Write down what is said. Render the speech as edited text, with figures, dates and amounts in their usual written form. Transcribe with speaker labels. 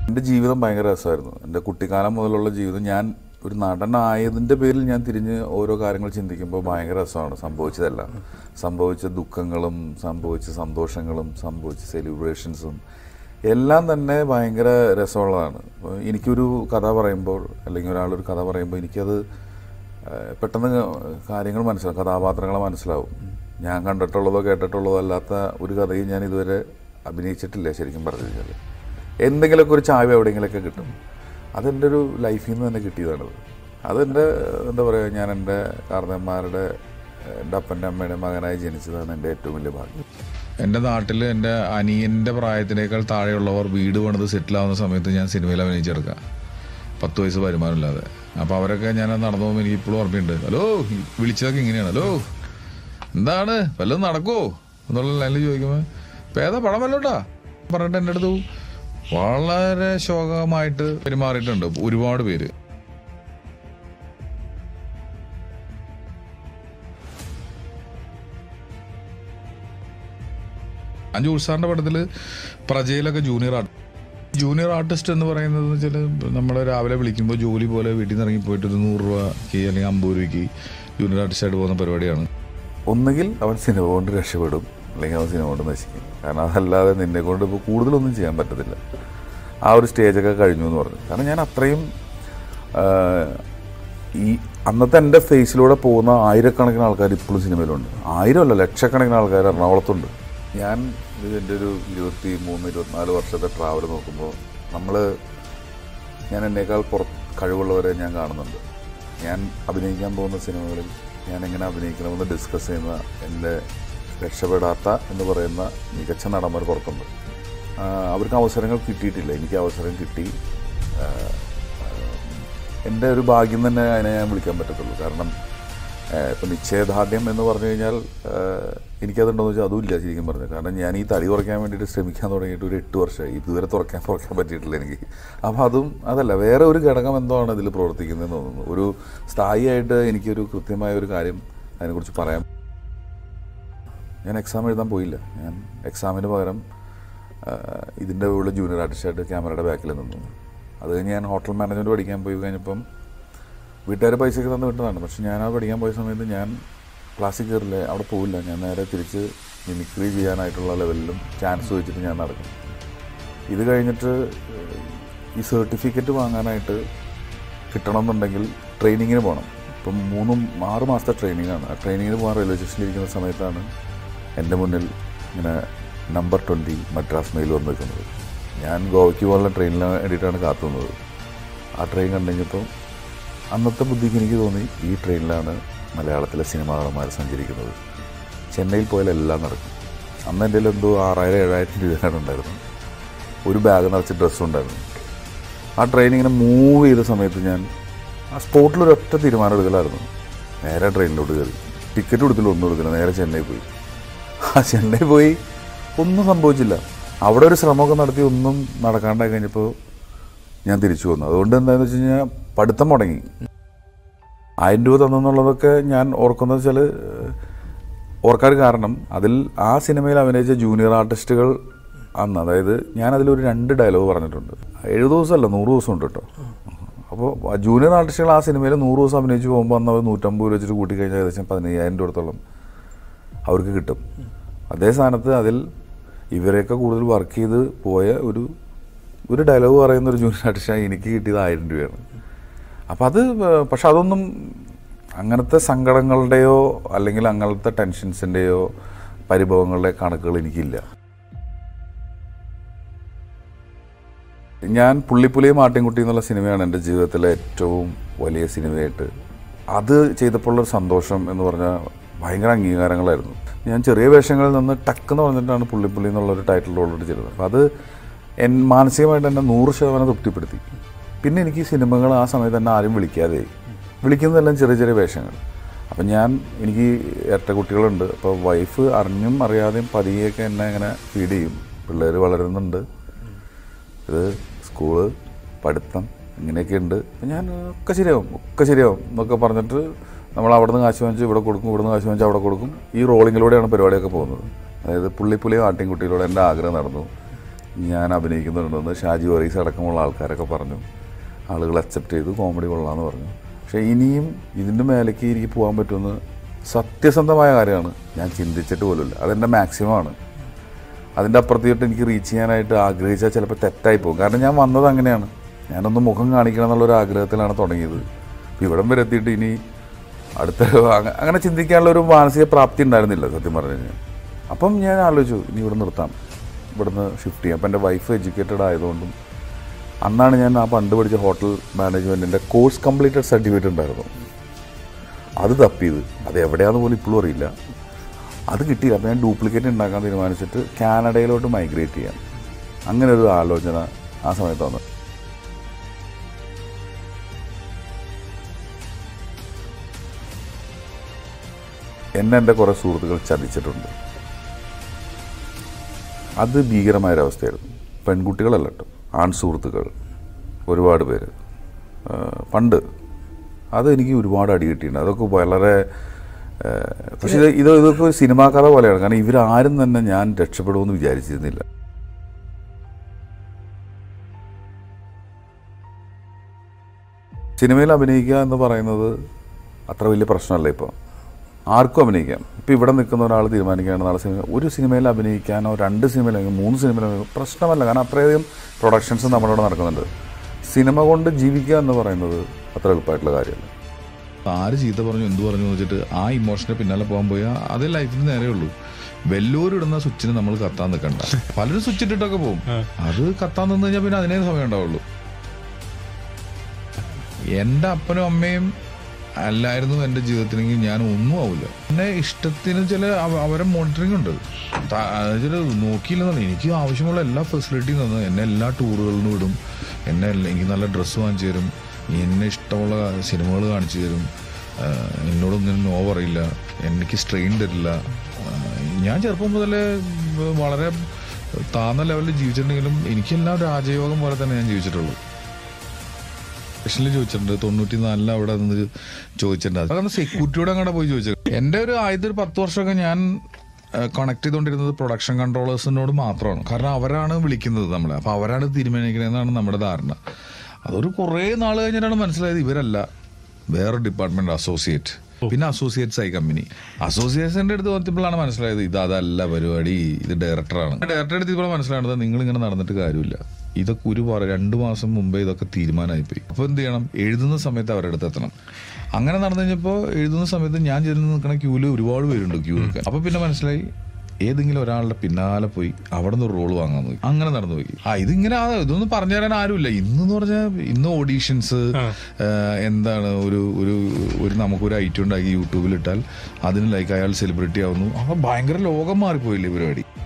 Speaker 1: എൻ്റെ ജീവിതം ഭയങ്കര രസമായിരുന്നു. എൻ്റെ കുട്ടിക്കാലം മുതലുള്ള ജീവിതം. ഞാൻ ഒരു നടനായതിൻ്റെ പേരിൽ ഞാൻ തിരിഞ്ഞ് ഓരോ കാര്യങ്ങൾ ചിന്തിക്കുമ്പോൾ ഭയങ്കര രസമാണ്. സംഭവിച്ചതെല്ലാം, സംഭവിച്ച ദുഃഖങ്ങളും സംഭവിച്ച സന്തോഷങ്ങളും സംഭവിച്ച സെലിബ്രേഷൻസും എല്ലാം തന്നെ ഭയങ്കര രസമുള്ളതാണ്. എനിക്കൊരു കഥ പറയുമ്പോൾ അല്ലെങ്കിൽ ഒരാളൊരു കഥ പറയുമ്പോൾ എനിക്കത് പെട്ടെന്ന് കാര്യങ്ങൾ മനസ്സിലാവും, കഥാപാത്രങ്ങൾ മനസ്സിലാവും. ഞാൻ കണ്ടിട്ടുള്ളതോ കേട്ടിട്ടുള്ളതോ അല്ലാത്ത ഒരു കഥയും ഞാൻ ഇതുവരെ അഭിനയിച്ചിട്ടില്ല. ശരിക്കും പറഞ്ഞു കഴിഞ്ഞാൽ എന്തെങ്കിലുമൊക്കെ ഒരു ചായ എവിടെയെങ്കിലുമൊക്കെ കിട്ടും. അതെൻ്റെ ഒരു ലൈഫിൽ നിന്ന് തന്നെ കിട്ടിയതാണത്. അതെൻ്റെ എന്താ പറയുക, ഞാൻ എൻ്റെ കാരണന്മാരുടെ, എൻ്റെ അപ്പൻ്റെ അമ്മയുടെ മകനായി ജനിച്ചതാണ് എൻ്റെ ഏറ്റവും വലിയ ഭാഗ്യം.
Speaker 2: എൻ്റെ നാട്ടിൽ എൻ്റെ അനിയൻ്റെ പ്രായത്തിനേക്കാൾ താഴെയുള്ളവർ വീട് പണിത് സെറ്റിലാവുന്ന സമയത്ത് ഞാൻ സിനിമയിൽ അഭിനയിച്ചെടുക്കുക, 10 വയസ്സ് വരുമാനമില്ലാതെ. അപ്പോൾ അവരൊക്കെ ഞാൻ നടന്നു പോകുമ്പോൾ എനിക്ക് ഇപ്പോഴും ഓർമ്മയുണ്ട്. ഹലോ, വിളിച്ചതൊക്കെ ഇങ്ങനെയാണ്, ഹലോ എന്താണ് വല്ലതും നടക്കുമോ എന്നുള്ള ലൈനിൽ ചോദിക്കുമ്പോൾ പേദ പടം വല്ലോട്ടാ പറഞ്ഞിട്ട് എൻ്റെ അടുത്ത് വളരെ ശോകമായിട്ട് പെരുമാറിയിട്ടുണ്ട് ഒരുപാട് പേര്. ജോജു സാറിൻ്റെ പടത്തിൽ പ്രജയിലൊക്കെ ജൂനിയർ ആർട്ടിസ്റ്റ് എന്ന് പറയുന്നത് വെച്ചാൽ നമ്മൾ രാവിലെ വിളിക്കുമ്പോൾ ജോലി പോലെ വീട്ടിൽ നിന്ന് ഇറങ്ങിപ്പോയിട്ട് ഒരു 100 രൂപയ്ക്ക് അല്ലെങ്കിൽ 50 രൂപയ്ക്ക് ജൂനിയർ ആർട്ടിസ്റ്റായിട്ട് പോകുന്ന പരിപാടിയാണ്.
Speaker 1: ഒന്നുകിൽ അവൻ സിനിമ കൊണ്ട് രക്ഷപ്പെടും, അല്ലെങ്കിൽ അവൻ സിനിമ കൊണ്ട് നശിക്കും. കാരണം അതല്ലാതെ നിന്നെ കൊണ്ട് ഇപ്പോൾ കൂടുതലൊന്നും ചെയ്യാൻ പറ്റത്തില്ല. ആ ഒരു സ്റ്റേജൊക്കെ കഴിഞ്ഞു എന്ന് പറഞ്ഞു. കാരണം ഞാൻ അത്രയും ഈ അന്നത്തെ എൻ്റെ ഫേസിലൂടെ പോകുന്ന ആയിരക്കണക്കിന് ആൾക്കാർ ഇപ്പോഴും സിനിമയിലുണ്ട്. 1000 അല്ല, ലക്ഷക്കണക്കിന് ആൾക്കാർ എറണാകുളത്തുണ്ട്. ഞാൻ എൻ്റെ ഒരു 23-24 വർഷത്തെ ട്രാവൽ നോക്കുമ്പോൾ ഞാൻ എന്നേക്കാൾ കഴിവുള്ളവരെ ഞാൻ കാണുന്നുണ്ട്. ഞാൻ അഭിനയിക്കാൻ പോകുന്ന സിനിമകളിൽ ഞാൻ എങ്ങനെ അഭിനയിക്കണമെന്ന് ഡിസ്കസ് ചെയ്യുന്ന എൻ്റെ രക്ഷപ്പെടാത്ത എന്ന് പറയുന്ന മികച്ച നടന്മാർ പുറത്തുണ്ട്. അവർക്ക് അവസരങ്ങൾ കിട്ടിയിട്ടില്ല, എനിക്ക് അവസരം കിട്ടി. എൻ്റെ ഒരു ഭാഗ്യം തന്നെ അതിനെ ഞാൻ വിളിക്കാൻ പറ്റത്തുള്ളൂ. കാരണം ഇപ്പം നിശ്ചയദാർഢ്യം എന്ന് പറഞ്ഞു കഴിഞ്ഞാൽ എനിക്കതുണ്ടോയെന്ന് വെച്ചാൽ അതുമില്ല ശരിക്കും പറഞ്ഞു. കാരണം ഞാൻ ഈ തടി കുറയ്ക്കാൻ വേണ്ടിയിട്ട് ശ്രമിക്കാൻ തുടങ്ങിയിട്ട് ഒരു 8 വർഷമായി. ഇതുവരെ തുറക്കാൻ പറ്റിയിട്ടില്ല എനിക്ക്. അപ്പോൾ അതല്ല, വേറെ ഒരു ഘടകം എന്തോ ആണ് ഇതിൽ പ്രവർത്തിക്കുന്നതെന്ന് തോന്നുന്നു. ഒരു സ്ഥായിയായിട്ട് എനിക്കൊരു കൃത്യമായ ഒരു കാര്യം അതിനെക്കുറിച്ച് പറയാം. ഞാൻ എക്സാം എഴുതാൻ പോയില്ല. ഞാൻ എക്സാമിന് പകരം ഇതിൻ്റെ ഉള്ള ജൂനിയർ ആർട്ടിസ്റ്റായിട്ട് ക്യാമറയുടെ ബാക്കിൽ നിന്നു. അത് കഴിഞ്ഞ് ഞാൻ ഹോട്ടൽ മാനേജ്മെൻറ്റ് പഠിക്കാൻ പോയി കഴിഞ്ഞപ്പം വീട്ടുകാർ പൈസയൊക്കെ തന്ന് വിട്ടതാണ്. പക്ഷെ ഞാൻ ആ പഠിക്കാൻ പോയ സമയത്ത് ഞാൻ ക്ലാസ്സിൽ കയറില്ല, അവിടെ പോവില്ല. ഞാൻ നേരെ തിരിച്ച് മിമിക്രി ചെയ്യാനായിട്ടുള്ള ലെവലിലും ചാൻസ് വെച്ചിട്ട് ഞാൻ നടക്കും. ഇത് കഴിഞ്ഞിട്ട് ഈ സർട്ടിഫിക്കറ്റ് വാങ്ങാനായിട്ട് കിട്ടണമെന്നുണ്ടെങ്കിൽ ട്രെയിനിങ്ങിന് പോകണം. ഇപ്പം 6 മാസത്തെ ട്രെയിനിങ്ങാണ്. ആ ട്രെയിനിങ്ങിന് പോകാൻ റെയിൽവേ സ്റ്റേഷനിൽ ഇരിക്കുന്ന സമയത്താണ് എൻ്റെ മുന്നിൽ ഇങ്ങനെ നമ്പർ 20 മദ്രാസ് മെയിൽ വന്ന് നിൽക്കുന്നത്. ഞാൻ ഗോവയ്ക്ക് പോകാനുള്ള ട്രെയിനിന് വേണ്ടിയിട്ടാണ് കാത്തുന്നത്. ആ ട്രെയിൻ കണ്ടു കഴിഞ്ഞപ്പോൾ അന്നത്തെ ബുദ്ധിക്ക് എനിക്ക് തോന്നി ഈ ട്രെയിനിലാണ് മലയാളത്തിലെ സിനിമാ നടന്മാർ സഞ്ചരിക്കുന്നത്. ചെന്നൈയിൽ പോയാൽ എല്ലാം നടക്കും. അന്ന് എൻ്റെ എന്തോ 6000-7000 രൂപയാണ് ഉണ്ടായിരുന്നു. ഒരു ബാഗ് നിറച്ച് ഡ്രസ്സും ഉണ്ടായിരുന്നു. ആ ട്രെയിൻ ഇങ്ങനെ മൂവ് ചെയ്ത സമയത്ത് ഞാൻ ആ സ്പോട്ടിലൊരൊറ്റ തീരുമാനം എടുക്കലായിരുന്നു. നേരെ ട്രെയിനിലോട്ട് കയറി, ടിക്കറ്റ് കൊടുത്തില്ല, ഒന്നും എടുക്കില്ല, നേരെ ചെന്നൈ പോയി. ചെന്നൈ പോയി ഒന്നും സംഭവിച്ചില്ല. അവിടെ ഒരു ശ്രമമൊക്കെ നടത്തി ഒന്നും നടക്കാണ്ടായി കഴിഞ്ഞപ്പോൾ ഞാൻ തിരിച്ചു വന്നു. അതുകൊണ്ട് എന്താണെന്ന് വെച്ച് കഴിഞ്ഞാൽ പഠിത്തം മുടങ്ങി. 1000 രൂപ തന്നെന്നുള്ളതൊക്കെ ഞാൻ ഓർക്കുന്നത് വെച്ചാൽ ഓർക്കാൻ കാരണം അതിൽ ആ സിനിമയിൽ അഭിനയിച്ച ജൂനിയർ ആർട്ടിസ്റ്റുകൾ അന്ന്, അതായത് ഞാനതിലൊരു 2 ഡയലോഗ് പറഞ്ഞിട്ടുണ്ട്. 70 ദിവസമല്ല, 100 ദിവസം ഉണ്ട് കേട്ടോ. അപ്പോൾ ജൂനിയർ ആർട്ടിസ്റ്റുകൾ ആ സിനിമയിൽ 100 ദിവസം അഭിനയിച്ച് പോകുമ്പോൾ അന്ന് അവർ 150 രൂപ വെച്ചിട്ട് കൂട്ടിക്കഴിഞ്ഞാൽ ഏകദേശം 15,000 രൂപത്തോളം അവർക്ക് കിട്ടും. അതേ സ്ഥാനത്ത് അതിൽ ഇവരെയൊക്കെ കൂടുതൽ വർക്ക് ചെയ്ത് പോയ ഒരു ഡയലോഗ് പറയുന്ന ഒരു ജൂനിയർ ആർട്ടിസ്റ്റാണ് എനിക്ക് കിട്ടിയത് 1000 രൂപയാണ്. പക്ഷെ അതൊന്നും അങ്ങനത്തെ സങ്കടങ്ങളുടെയോ അല്ലെങ്കിൽ അങ്ങനത്തെ ടെൻഷൻസിൻ്റെയോ പരിഭവങ്ങളുടെ കണക്കുകൾ എനിക്കില്ല. ഞാൻ പുള്ളിപ്പുലിയും ആട്ടിൻകുട്ടി എന്നുള്ള സിനിമയാണ് എൻ്റെ ജീവിതത്തിലെ ഏറ്റവും വലിയ സിനിമയായിട്ട്. അത് ചെയ്തപ്പോഴുള്ളൊരു സന്തോഷം എന്ന് പറഞ്ഞാൽ ഭയങ്കര അംഗീകാരങ്ങളായിരുന്നു. ഞാൻ ചെറിയ വേഷങ്ങളിൽ നിന്ന് ടക്കെന്ന് പറഞ്ഞിട്ടാണ് പുള്ളിപ്പുലി എന്നുള്ളൊരു ടൈറ്റിൽ ഓൾറെഡി ചെയ്തത്. അപ്പോൾ അത് മാനസികമായിട്ട് എന്നെ 100% തൃപ്തിപ്പെടുത്തി. പിന്നെ എനിക്ക് സിനിമകൾ ആ സമയത്ത് തന്നെ ആരും വിളിക്കുന്നതെല്ലാം ചെറിയ ചെറിയ വേഷങ്ങൾ. അപ്പം എനിക്ക് ഇരട്ട കുട്ടികളുണ്ട്. അപ്പോൾ വൈഫ് അറിഞ്ഞും അറിയാതെയും പതിയെയൊക്കെ എന്നെ ഇങ്ങനെ ഫീഡ് ചെയ്യും. പിള്ളേർ വളരുന്നുണ്ട്, ഇത് സ്കൂള്, പഠിത്തം, ഇങ്ങനെയൊക്കെ ഉണ്ട്. ഞാൻ ഒക്കെ ശരിയാവും എന്നൊക്കെ പറഞ്ഞിട്ട് നമ്മൾ അവിടെ നിന്ന് കാശ് വാങ്ങിച്ച് ഇവിടെ കൊടുക്കും, ഇവിടെ നിന്ന് കാശ് വാങ്ങിച്ച് അവിടെ കൊടുക്കും. ഈ റോളിങ്ങിലൂടെയാണ് പരിപാടിയൊക്കെ പോകുന്നത്. അതായത് പുള്ളിപ്പുലിയും ആട്ടിൻകുട്ടിയിലൂടെ എൻ്റെ ആഗ്രഹം നടന്നു. ഞാൻ അഭിനയിക്കുന്നുണ്ടെന്ന് ഷാജി വറീസ് അടക്കമുള്ള ആൾക്കാരൊക്കെ പറഞ്ഞു. ആളുകൾ അക്സെപ്റ്റ് ചെയ്തു, കോമഡി കൊള്ളാമെന്ന് പറഞ്ഞു. പക്ഷേ ഇനിയും ഇതിൻ്റെ മേലേക്ക് എനിക്ക് പോകാൻ പറ്റുമെന്ന് സത്യസന്ധമായ കാര്യമാണ്, ഞാൻ ചിന്തിച്ചിട്ട് പോലുമില്ല. അതെൻ്റെ മാക്സിമമാണ്. അതിൻ്റെ അപ്പുറത്തേട്ട് എനിക്ക് റീച്ച് ചെയ്യാനായിട്ട് ആഗ്രഹിച്ചാൽ ചിലപ്പോൾ തെറ്റായി പോകും. കാരണം ഞാൻ വന്നത് അങ്ങനെയാണ്, ഞാനൊന്ന് മുഖം കാണിക്കണം എന്നുള്ളൊരു ആഗ്രഹത്തിലാണ് തുടങ്ങിയത്. ഇവിടം വരെ എത്തിയിട്ട് ഇനി അടുത്ത അങ്ങനെ ചിന്തിക്കാനുള്ള ഒരു മാനസിക പ്രാപ്തി ഉണ്ടായിരുന്നില്ല സത്യം പറഞ്ഞു കഴിഞ്ഞാൽ. അപ്പം ഞാൻ ആലോചിച്ചു ഇനി ഇവിടെ നിർത്താം, ഇവിടുന്ന് ഷിഫ്റ്റ് ചെയ്യാം. അപ്പം എൻ്റെ വൈഫ് എഡ്യൂക്കേറ്റഡ് ആയതുകൊണ്ടും അന്നാണ് ഞാൻ ആ പണ്ട് പഠിച്ച ഹോട്ടൽ മാനേജ്മെൻറ്റിൻ്റെ കോഴ്സ് കംപ്ലീറ്റഡ് സർട്ടിഫിക്കറ്റ് ഉണ്ടായിരുന്നു, അത് തപ്പിയത്. അത് എവിടെയാണെന്ന് പോലും ഇപ്പോഴും അറിയില്ല. അത് കിട്ടിയില്ല. അപ്പോൾ ഞാൻ ഡ്യൂപ്ലിക്കേറ്റ് ഉണ്ടാക്കാൻ തീരുമാനിച്ചിട്ട് കാനഡയിലോട്ട് മൈഗ്രേറ്റ് ചെയ്യാം. അങ്ങനെ ഒരു ആലോചന ആ സമയത്ത് വന്നു. എൻ്റെ കുറേ സുഹൃത്തുക്കൾ ചതിച്ചിട്ടുണ്ട്. അത് ഭീകരമായൊരവസ്ഥയായിരുന്നു. പെൺകുട്ടികളല്ല കേട്ടോ, ആൺ സുഹൃത്തുക്കൾ ഒരുപാട് പേര് പണ്ട്. അതെനിക്ക് ഒരുപാട് അടി കിട്ടിയിട്ടുണ്ട്. അതൊക്കെ വളരെ പക്ഷേ ഇതൊക്കെ ഒരു സിനിമാ കഥ പോലെയാണ്. കാരണം ഇവരാരും തന്നെ ഞാൻ രക്ഷപ്പെടുമെന്ന് വിചാരിച്ചിരുന്നില്ല. സിനിമയിൽ അഭിനയിക്കുക എന്ന് പറയുന്നത് അത്ര വലിയ പ്രശ്നമല്ല. ഇപ്പോൾ ആർക്കും അഭിനയിക്കാം. ഇപ്പോൾ ഇവിടെ നിൽക്കുന്ന ഒരാൾ തീരുമാനിക്കുകയാണ് നാളെ ഒരു സിനിമയിൽ അഭിനയിക്കാനോ 2 സിനിമയിലെങ്കിൽ 3 സിനിമയിലെങ്കിൽ പ്രശ്നമല്ല. കാരണം അത്രയധികം പ്രൊഡക്ഷൻസ് നമ്മളിവിടെ നടക്കുന്നുണ്ട്. സിനിമ കൊണ്ട് ജീവിക്കുക എന്ന് പറയുന്നത് അത്ര എളുപ്പമായിട്ടുള്ള കാര്യമല്ല.
Speaker 2: ആര് ചീത്ത പറഞ്ഞു എന്ത് പറഞ്ഞു എന്ന് വെച്ചിട്ട് ആ ഇമോഷനെ പിന്നാലെ പോകാൻ പോയാൽ അതേ ലൈഫിന് നേരെ ഉള്ളൂ. വെല്ലൂർ ഇടുന്ന സ്വിച്ചിന് നമ്മൾ കത്താൻ നിൽക്കണ്ട. പലരും സ്വിച്ച് ഇട്ടിട്ടൊക്കെ പോകും. അത് കത്താൻ നിന്ന് കഴിഞ്ഞാൽ പിന്നെ അതിനേ സമയം ഉണ്ടാവുള്ളൂ. എൻ്റെ അപ്പനും അമ്മയും അല്ലായിരുന്നു എൻ്റെ ജീവിതത്തിലെങ്കിൽ ഞാൻ ഒന്നും ആവില്ല. എന്നെ ഇഷ്ടത്തിന് ചില അവരെ മോണിറ്ററിങ് ഉണ്ട്. നോക്കിയില്ലെന്നാണ് എനിക്ക് ആവശ്യമുള്ള എല്ലാ ഫെസിലിറ്റിയും തന്നു. എന്നെ എല്ലാ ടൂറുകളിലും വിടും. എനിക്ക് നല്ല ഡ്രസ്സ് വാങ്ങിച്ചു തരും. എന്നെ ഇഷ്ടമുള്ള സിനിമകൾ കാണിച്ചു തരും. എന്നോടൊന്നും നോ പറയില്ല. എനിക്ക് സ്ട്രെയിൻ തരില്ല. ഞാൻ ചെറുപ്പം മുതലേ വളരെ താഴ്ന്ന ലെവലിൽ ജീവിച്ചിട്ടുണ്ടെങ്കിലും എനിക്കെല്ലാം രാജയോഗം പോലെ തന്നെ ഞാൻ ജീവിച്ചിട്ടുള്ളൂ. സ്പെഷ്യലി ചോദിച്ചിട്ടുണ്ട് 94 അവിടെ നിന്ന് ചോദിച്ചിട്ടുണ്ട്. കാരണം സെക്യൂരിറ്റിയോടെ അങ്ങോട്ട് പോയി ചോദിച്ചത്. എൻ്റെ ഒരു ആദ്യത്തെ ഒരു 10 വർഷമൊക്കെ ഞാൻ കണക്ട് ചെയ്തുകൊണ്ടിരുന്നത് പ്രൊഡക്ഷൻ കൺട്രോളേഴ്സിനോട് മാത്രമാണ്. കാരണം അവരാണ് വിളിക്കുന്നത് നമ്മളെ. അപ്പോൾ അവരാണ് തീരുമാനിക്കണമെന്നാണ് നമ്മുടെ ധാരണ. അതൊരു കുറേ നാൾ കഴിഞ്ഞിട്ടാണ് മനസ്സിലായത് ഇവരല്ല, വേറെ ഡിപ്പാർട്ട്മെന്റ് അസോസിയേറ്റ്, പിന്നെ അസോസിയേറ്റ്സ് ആയി കമ്പനി. അസോസിയേറ്റ്സിന്റെ അടുത്ത് നോക്കിയപ്പോഴാണ് മനസ്സിലായത് അതല്ല പരിപാടി, ഇത് ഡയറക്ടറാണ്. ഡയറക്ടറെ അടുത്ത് ഇപ്പോൾ മനസ്സിലായത് നിങ്ങൾ ഇങ്ങനെ നടന്നിട്ട് കാര്യമില്ല. ഇതൊക്കെ 2 മാസം മുമ്പേ ഇതൊക്കെ തീരുമാനമായിപ്പോയി. അപ്പോൾ എന്ത് ചെയ്യണം, എഴുതുന്ന സമയത്ത് അവരുടെ അടുത്ത് എത്തണം. അങ്ങനെ നടന്നു കഴിഞ്ഞപ്പോൾ എഴുതുന്ന സമയത്ത് ഞാൻ ചെന്ന് നിൽക്കുന്ന ക്യൂവിൽ ഒരുപാട് പേരുണ്ട് ക്യൂ നിൽക്കാൻ. അപ്പോൾ പിന്നെ മനസ്സിലായി ഏതെങ്കിലും ഒരാളുടെ പിന്നാലെ പോയി അവിടെ നിന്ന് ഒരു റോൾ വാങ്ങാൻ നോക്കി. അങ്ങനെ നടന്നു പോയി. ഇതിങ്ങനെ ഇതൊന്നും പറഞ്ഞു തരാൻ ആരുമില്ല. ഇന്നെന്ന് പറഞ്ഞാൽ ഇന്ന് ഓഡീഷൻസ് എന്താണ് ഒരു നമുക്കൊരു ഐറ്റം ഉണ്ടാക്കി യൂട്യൂബിലിട്ടാൽ അതിന് ലൈക്ക് അയാൾ സെലിബ്രിറ്റി ആവുന്നു. അപ്പോൾ ഭയങ്കര ലോകം മാറിപ്പോയില്ലേ പരിപാടി.